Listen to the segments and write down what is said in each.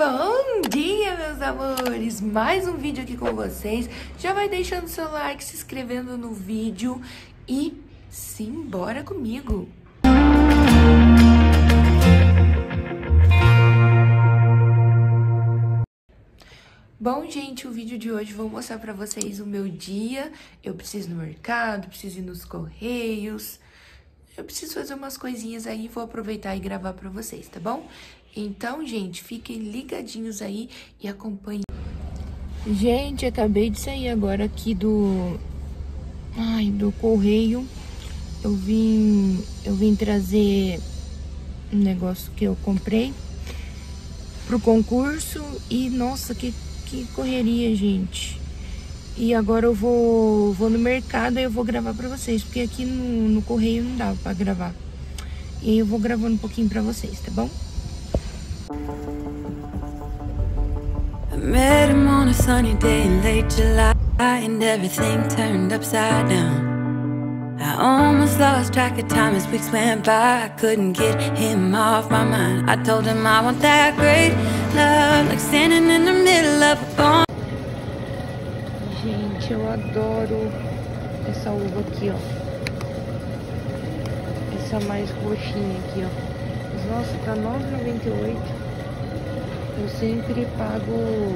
Bom dia, meus amores! Mais um vídeo aqui com vocês. Já vai deixando seu like, se inscrevendo no vídeo e simbora comigo! Bom, gente, o vídeo de hoje vou mostrar pra vocês o meu dia. Eu preciso ir no mercado, preciso ir nos correios. Eu preciso fazer umas coisinhas aí, vou aproveitar e gravar pra vocês, tá bom? Então, gente, fiquem ligadinhos aí e acompanhem. Gente, acabei de sair agora aqui do correio. Eu vim trazer um negócio que eu comprei pro concurso e, nossa, que correria, gente. E agora eu vou no mercado e eu vou gravar pra vocês, porque aqui no correio não dava pra gravar. E aí eu vou gravando um pouquinho pra vocês, tá bom? I met him on a sunny day in late July, and everything turned upside down. I almost lost track of time as weeks went by. I couldn't get him off my mind. I told him I want that great love, like standing in the middle of a pond. Gente, eu adoro essa uva aqui, ó. Essa mais roxinha aqui, ó. Nossa, tá R$ 9,98. Eu sempre pago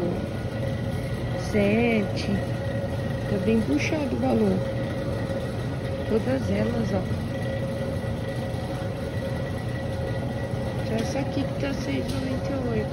7. Tá bem puxado o valor. Todas elas, ó. Só essa aqui que tá R$ 6,98.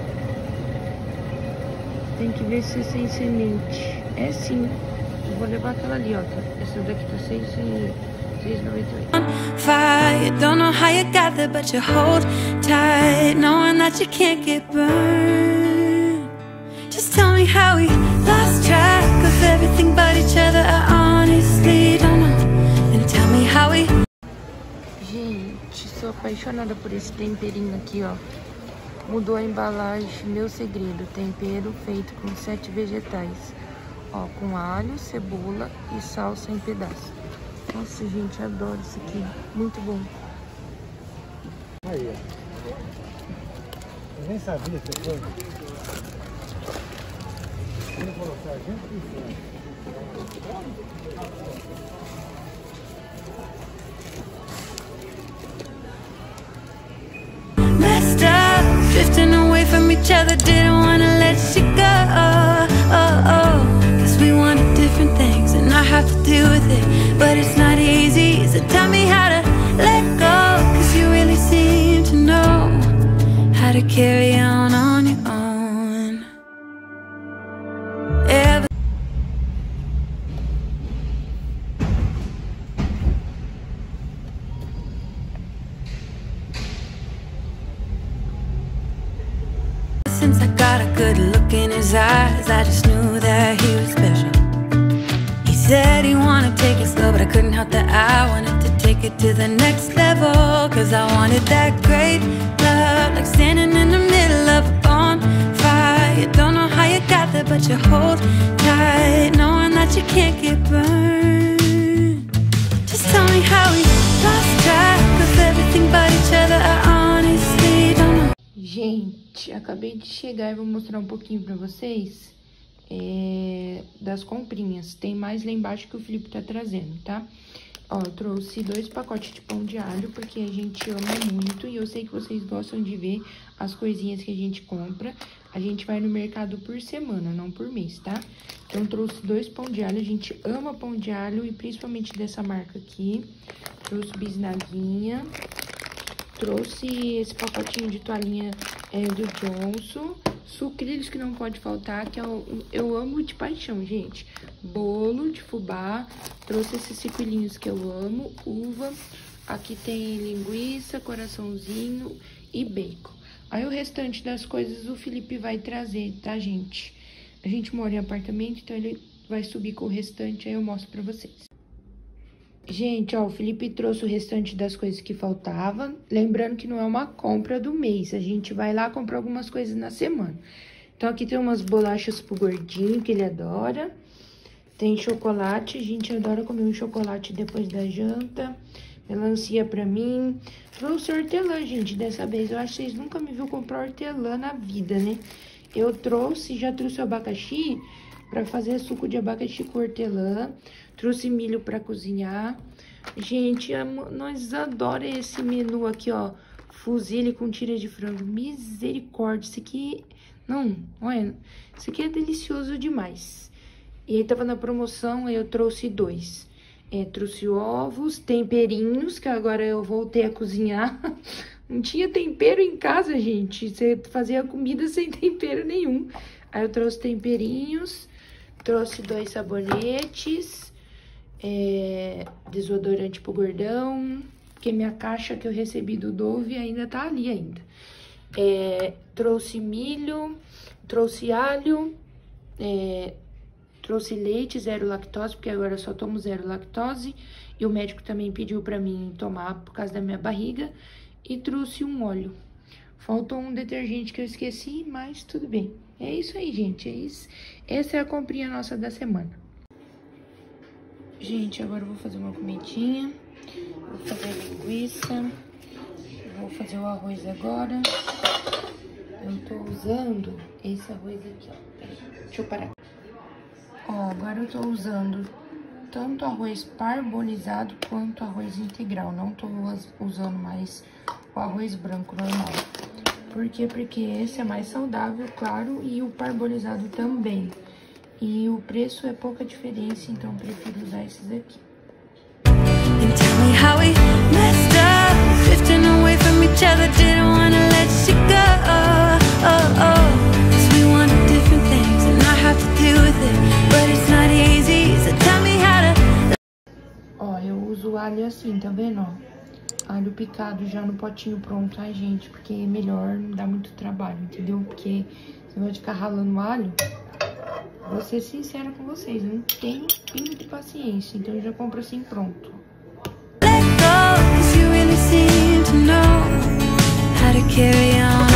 Tem que ver se é sem semente. É sim. Eu vou levar aquela ali, ó. Essa daqui tá R$ 6,98. Fire, don't know how you got there, but you hold tight, knowing that you can't get burned. Just tell me how we lost track of everything but each other. I honestly don't know. And tell me how we... Gente, sou apaixonada por esse temperinho aqui, ó. Mudou a embalagem, meu segredo. Tempero feito com 7 vegetais. Ó, com alho, cebola e salsa em pedaços. Nossa, gente, adoro isso aqui. Muito bom. Aí, eu nem sabia que foi. Ele falou, sargento que messed up, drifting away from each other, didn't wanna let you go. Cause we wanted different things and I have to deal with it, but it's not easy. So tell me how to let go, cause you really seem to know how to carry on your own. Since I got a good look in his eyes, I just knew that he was special. He said he wanted to take it slow, but I couldn't help that I wanted to take it to the next level. Cause I wanted that great love, like standing in the middle of a bonfire. You don't know how you got there, but you hold tight, knowing that you can't get burned. Just tell me how we lost track of everything but each other. I honestly don't know. Gente, acabei de chegar e vou mostrar um pouquinho pra vocês das comprinhas. Tem mais lá embaixo que o Felipe tá trazendo, tá? Ó, eu trouxe 2 pacotes de pão de alho, porque a gente ama muito e eu sei que vocês gostam de ver as coisinhas que a gente compra. A gente vai no mercado por semana, não por mês, tá? Então, trouxe 2 pão de alho. A gente ama pão de alho e principalmente dessa marca aqui. Trouxe bisnaguinha. Trouxe esse pacotinho de toalhinha do Johnson. Sucrilhos que não pode faltar, que eu amo de paixão, gente. Bolo de fubá. Trouxe esses ciquilinhos que eu amo. Uva. Aqui tem linguiça, coraçãozinho e bacon. Aí o restante das coisas o Felipe vai trazer, tá, gente? A gente mora em apartamento, então ele vai subir com o restante, aí eu mostro pra vocês. Gente, ó, o Felipe trouxe o restante das coisas que faltavam. Lembrando que não é uma compra do mês. A gente vai lá comprar algumas coisas na semana. Então, aqui tem umas bolachas pro gordinho, que ele adora. Tem chocolate. A gente adora comer um chocolate depois da janta. melancia pra mim. Trouxe hortelã, gente, dessa vez. Eu acho que vocês nunca me viram comprar hortelã na vida, né? Eu já trouxe o abacaxi pra fazer suco de abacaxi com hortelã. Trouxe milho pra cozinhar. Gente, nós adoramos esse menu aqui, ó. Fusilli com tira de frango. Misericórdia, isso aqui... Não, olha, isso aqui é delicioso demais. E aí tava na promoção, aí eu trouxe 2. Trouxe ovos, temperinhos, que agora eu voltei a cozinhar. Não tinha tempero em casa, gente. Você fazia comida sem tempero nenhum. Aí eu trouxe temperinhos, trouxe 2 sabonetes, desodorante pro gordão, porque minha caixa que eu recebi do Dove ainda tá ali ainda. Trouxe milho, trouxe alho, trouxe leite, 0 lactose, porque agora eu só tomo 0 lactose. E o médico também pediu pra mim tomar por causa da minha barriga. E trouxe um óleo. Faltou um detergente que eu esqueci, mas tudo bem. É isso aí, gente, é isso. Essa é a comprinha nossa da semana. Gente, agora eu vou fazer uma comidinha. Vou fazer a linguiça. Vou fazer o arroz agora. Eu tô usando esse arroz aqui, ó. Peraí, deixa eu parar. Ó, agora eu tô usando tanto arroz parbolizado quanto arroz integral. Não tô usando mais o arroz branco normal. Por quê? Porque esse é mais saudável, claro, e o parbolizado também. E o preço é pouca diferença, então eu prefiro usar esses aqui. And tell me how we messed up, drifting away from each other, didn't wanna let you go. Oh, oh, 'cause we wanted different things and I have to deal with it, but it's not easy, so tell me how to... Ó, eu uso alho assim, tá vendo, ó? Alho picado já no potinho pronto, ai, gente, porque é melhor, não dá muito trabalho, entendeu? Porque você vai ficar ralando alho. Vou ser sincera com vocês, eu não tenho pingo de paciência, então eu já compro assim pronto. Let go, 'cause you really seem to know how to carry on.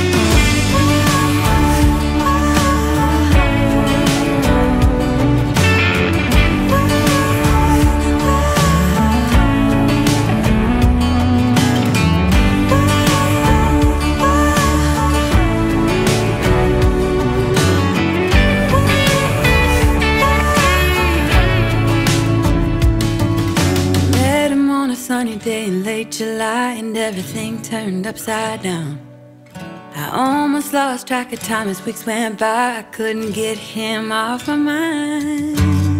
Sunny day in late July and everything turned upside down. I almost lost track of time as weeks went by. I couldn't get him off my mind.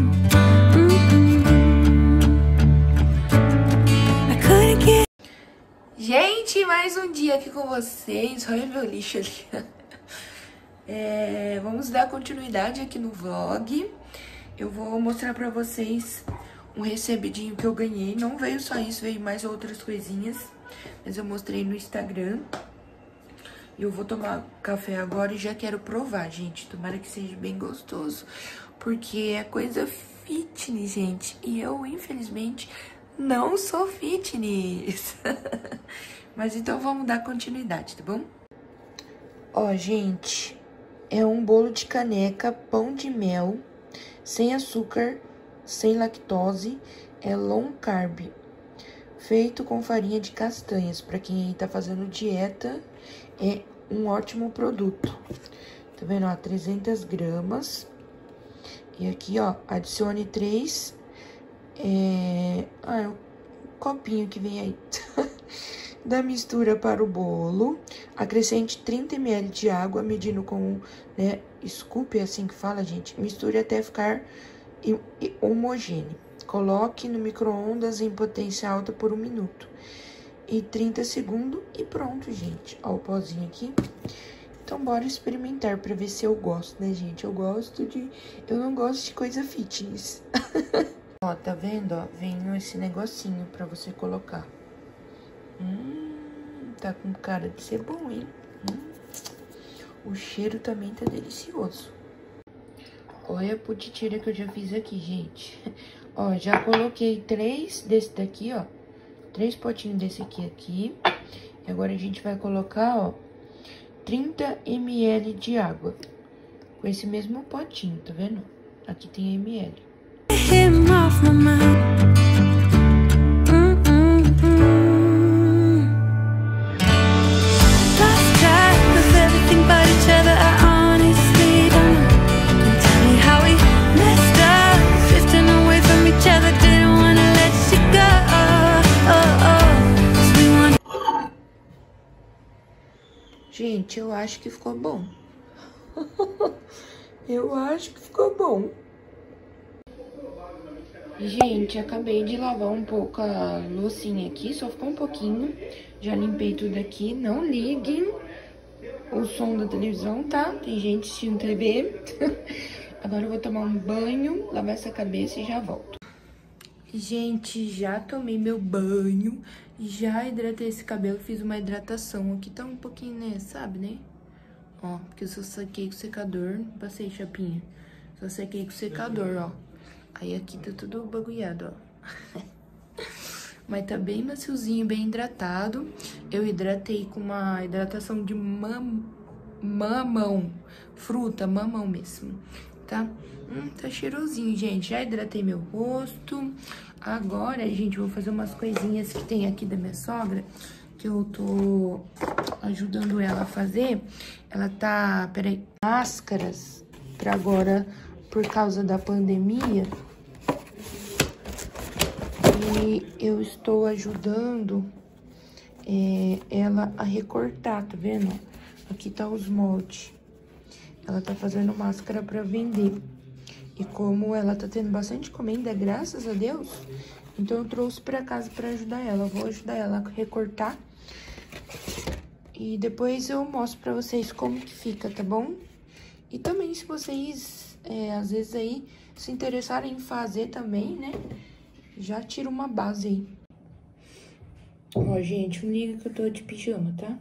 I couldn't get... Gente, mais um dia aqui com vocês. Olha meu lixo ali. Vamos dar continuidade aqui no vlog. Eu vou mostrar pra vocês um recebidinho que eu ganhei. Não veio só isso, veio mais outras coisinhas. Mas eu mostrei no Instagram. Eu vou tomar café agora e já quero provar, gente. Tomara que seja bem gostoso. Porque é coisa fitness, gente. E eu, infelizmente, não sou fitness. Mas então vamos dar continuidade, tá bom? Ó, gente, é um bolo de caneca, pão de mel, sem açúcar, sem lactose, é low carb, feito com farinha de castanhas. Pra quem tá fazendo dieta, é um ótimo produto. Tá vendo, ó, 300 gramas. E aqui, ó, adicione 3, o copinho que vem aí, da mistura para o bolo. Acrescente 30 ml de água, medindo com, né, scoop, é assim que fala, gente. Misture até ficar homogêneo. Coloque no micro-ondas em potência alta por 1 minuto e 30 segundos e pronto, gente. Ó, o pozinho aqui. Então, bora experimentar pra ver se eu gosto, né, gente? Eu não gosto de coisa fitness. Ó, tá vendo, ó? Vem esse negocinho pra você colocar. Tá com cara de ser bom, hein? O cheiro também tá delicioso. Olha a putitira que eu já fiz aqui, gente. Ó, já coloquei 3 desse daqui, ó. 3 potinhos desse aqui. E agora a gente vai colocar, ó, 30 ml de água. Com esse mesmo potinho, tá vendo? Aqui tem ml. Him off my mind. Gente, eu acho que ficou bom. Eu acho que ficou bom. Gente, acabei de lavar um pouco a loucinha aqui, só ficou um pouquinho. Já limpei tudo aqui. Não liguem o som da televisão, tá? Tem gente assistindo TV. Agora eu vou tomar um banho, lavar essa cabeça e já volto. Gente, já tomei meu banho, já hidratei esse cabelo, fiz uma hidratação. Aqui tá um pouquinho, né, sabe, né? Ó, porque eu só sequei com o secador, não passei chapinha. Só sequei com o secador, ó. Aí aqui tá tudo bagulhado, ó. Mas tá bem maciozinho, bem hidratado. Eu hidratei com uma hidratação de mamão. Fruta, mamão mesmo, tá? Tá cheirosinho, gente. Já hidratei meu rosto. Agora, gente, vou fazer umas coisinhas que tem aqui da minha sogra, que eu tô ajudando ela a fazer. Ela tá, peraí, máscaras pra agora, por causa da pandemia. E eu estou ajudando ela a recortar, tá vendo? Aqui tá os moldes. Ela tá fazendo máscara pra vender. E como ela tá tendo bastante encomenda, graças a Deus, então eu trouxe pra casa pra ajudar ela. Eu vou ajudar ela a recortar. E depois eu mostro pra vocês como que fica, tá bom? E também se vocês, às vezes aí, se interessarem em fazer também, né? Já tira uma base aí. Ó, gente, não liga que eu tô de pijama, tá?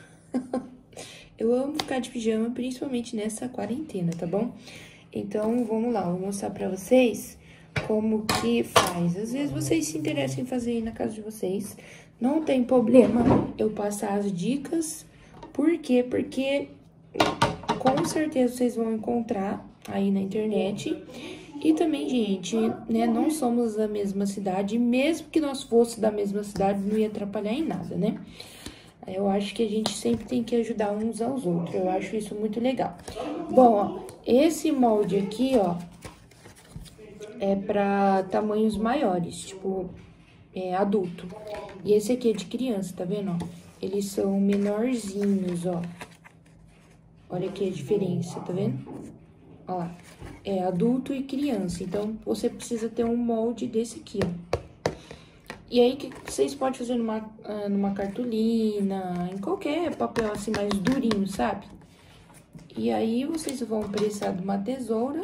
Eu amo ficar de pijama, principalmente nessa quarentena, tá bom? Então, vamos lá, vou mostrar pra vocês como que faz. Às vezes vocês se interessam em fazer aí na casa de vocês. Não tem problema eu passar as dicas. Por quê? Porque com certeza vocês vão encontrar aí na internet. E também, gente, né, não somos da mesma cidade. Mesmo que nós fôssemos da mesma cidade, não ia atrapalhar em nada, né? Eu acho que a gente sempre tem que ajudar uns aos outros. Eu acho isso muito legal. Bom, ó, esse molde aqui, ó, é pra tamanhos maiores, tipo, adulto. E esse aqui é de criança, tá vendo, ó? Eles são menorzinhos, ó. Olha aqui a diferença, tá vendo? Ó lá. É adulto e criança. Então, você precisa ter um molde desse aqui, ó. E aí, que vocês podem fazer numa cartolina, em qualquer papel assim mais durinho, sabe? E aí, vocês vão precisar de uma tesoura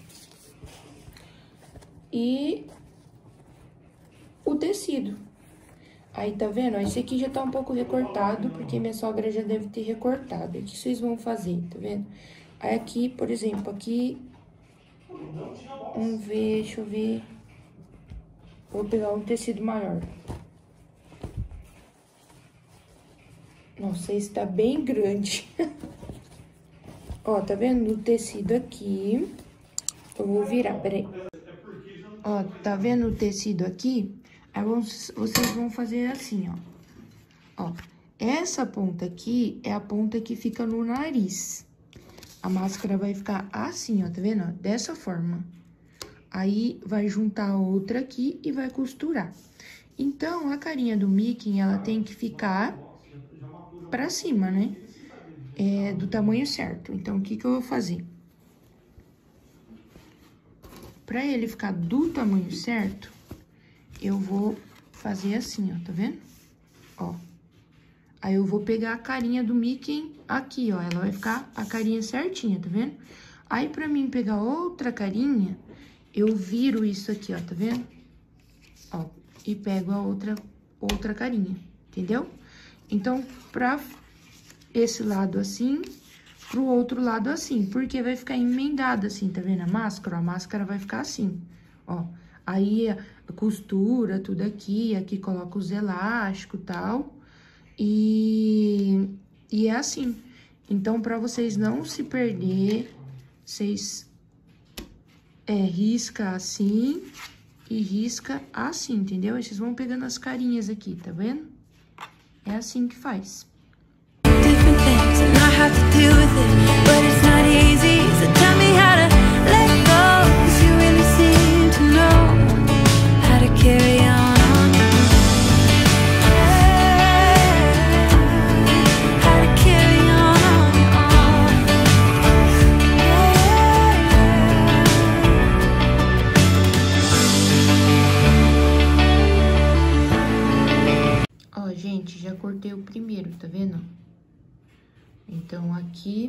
e o tecido. Aí, tá vendo? Esse aqui já tá um pouco recortado, porque minha sogra já deve ter recortado. O que vocês vão fazer, tá vendo? Aí, aqui, por exemplo, aqui... Vamos ver, deixa eu ver... Vou pegar um tecido maior. Nossa, esse tá bem grande. Ó, tá vendo o tecido aqui? Eu vou virar, peraí. Ó, tá vendo o tecido aqui? Aí vocês vão fazer assim, ó. Ó, essa ponta aqui é a ponta que fica no nariz. A máscara vai ficar assim, ó, tá vendo? Ó, dessa forma. Aí, vai juntar a outra aqui e vai costurar. Então, a carinha do Mickey, ela tem que ficar pra cima, né? Do tamanho certo. Então, o que que eu vou fazer? Pra ele ficar do tamanho certo, eu vou fazer assim, ó, tá vendo? Ó. Aí, eu vou pegar a carinha do Mickey aqui, ó. Ela vai ficar a carinha certinha, tá vendo? Aí, pra mim pegar outra carinha... Eu viro isso aqui, ó, tá vendo? Ó, e pego a outra carinha, entendeu? Então, pra esse lado assim, pro outro lado assim, porque vai ficar emendado assim, tá vendo a máscara? Ó, a máscara vai ficar assim, ó. Aí, a costura, tudo aqui coloca os elásticos e tal, e é assim. Então, pra vocês não se perder, vocês... risca assim e risca assim, entendeu? Aí vocês vão pegando as carinhas aqui, tá vendo? É assim que faz. Different things and I have to deal with it, but it's not easy. So tell me how to let go, 'cause you really seem to know how to carry on. How to carry on. aqui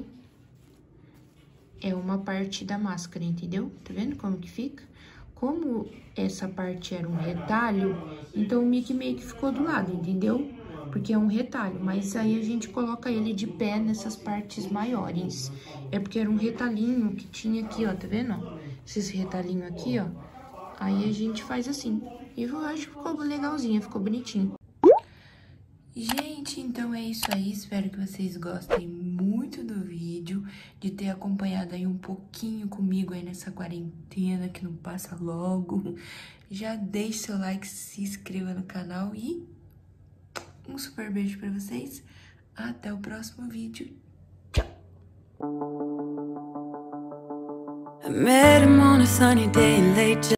é uma parte da máscara, entendeu? Tá vendo como que fica? Como essa parte era um retalho, então o Mickey meio que ficou do lado, entendeu? Porque é um retalho, mas aí a gente coloca ele de pé nessas partes maiores. É porque era um retalhinho que tinha aqui, ó, tá vendo? Esses retalhinhos aqui, ó. Aí a gente faz assim. E eu acho que ficou legalzinho, ficou bonitinho. Gente, então é isso aí. Espero que vocês gostem muito do vídeo, de ter acompanhado aí um pouquinho comigo aí nessa quarentena que não passa logo. Já deixe seu like, se inscreva no canal e um super beijo pra vocês. Até o próximo vídeo. Tchau! I met him on a sunny day in late